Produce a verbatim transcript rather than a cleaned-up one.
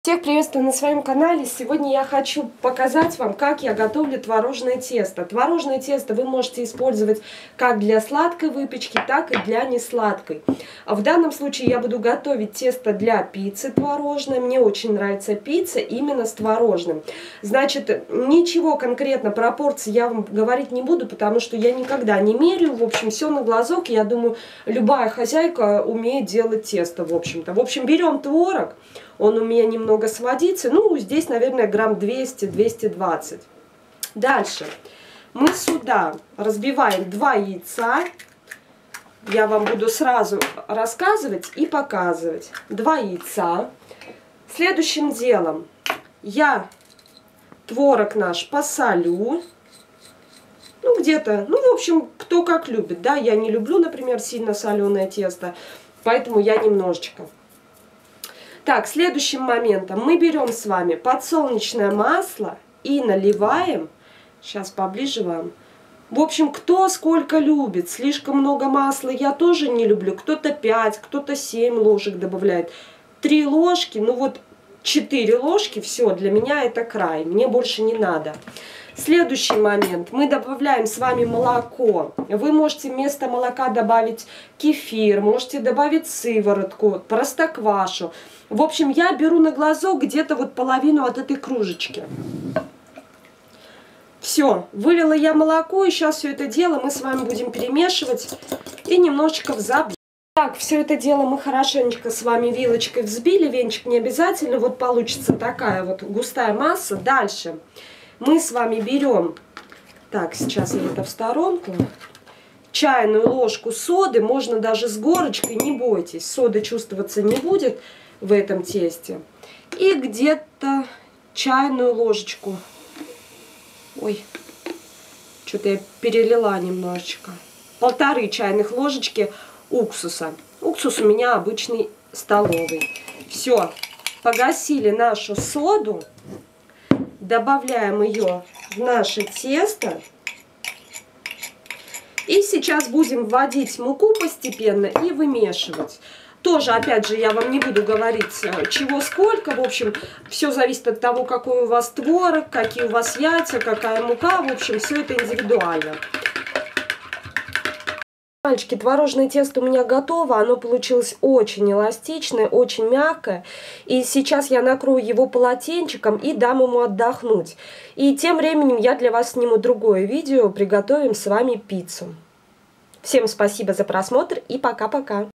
Всех приветствую на своем канале. Сегодня я хочу показать вам, как я готовлю творожное тесто. Творожное тесто вы можете использовать как для сладкой выпечки, так и для несладкой. В данном случае я буду готовить тесто для пиццы творожное. Мне очень нравится пицца именно с творожным. Значит, ничего конкретно пропорций я вам говорить не буду, потому что я никогда не меряю. В общем, все на глазок. Я думаю, любая хозяйка умеет делать тесто, в общем-то. В общем, берем творог. Он у меня немного сводится. Ну, здесь, наверное, грамм двести — двести двадцать. Дальше. Мы сюда разбиваем два яйца. Я вам буду сразу рассказывать и показывать. Два яйца. Следующим делом я творог наш посолю. Ну, где-то, ну, в общем, кто как любит, да. Я не люблю, например, сильно соленое тесто, поэтому я немножечко. Так, следующим моментом мы берем с вами подсолнечное масло и наливаем, сейчас поближе вам. В общем, кто сколько любит, слишком много масла я тоже не люблю, кто-то пять, кто-то семь ложек добавляет. три ложки, ну вот четыре ложки, все, для меня это край, мне больше не надо. Следующий момент. Мы добавляем с вами молоко. Вы можете вместо молока добавить кефир, можете добавить сыворотку, простоквашу. В общем, я беру на глазок где-то вот половину от этой кружечки. Все, вылила я молоко, и сейчас все это дело мы с вами будем перемешивать и немножечко взбить. Так, все это дело мы хорошенечко с вами вилочкой взбили, венчик не обязательно, вот получится такая вот густая масса. Дальше мы с вами берем, так, сейчас я это в сторонку, чайную ложку соды, можно даже с горочкой, не бойтесь, сода чувствоваться не будет в этом тесте. И где-то чайную ложечку, ой, что-то я перелила немножечко, полторы чайных ложечки уксуса. Уксус у меня обычный столовый. Все, погасили нашу соду. Добавляем ее в наше тесто. И сейчас будем вводить муку постепенно и вымешивать. Тоже, опять же, я вам не буду говорить, чего сколько. В общем, все зависит от того, какой у вас творог, какие у вас яйца, какая мука. В общем, все это индивидуально. Мальчики, творожное тесто у меня готово, оно получилось очень эластичное, очень мягкое. И сейчас я накрою его полотенчиком и дам ему отдохнуть. И тем временем я для вас сниму другое видео, приготовим с вами пиццу. Всем спасибо за просмотр и пока-пока.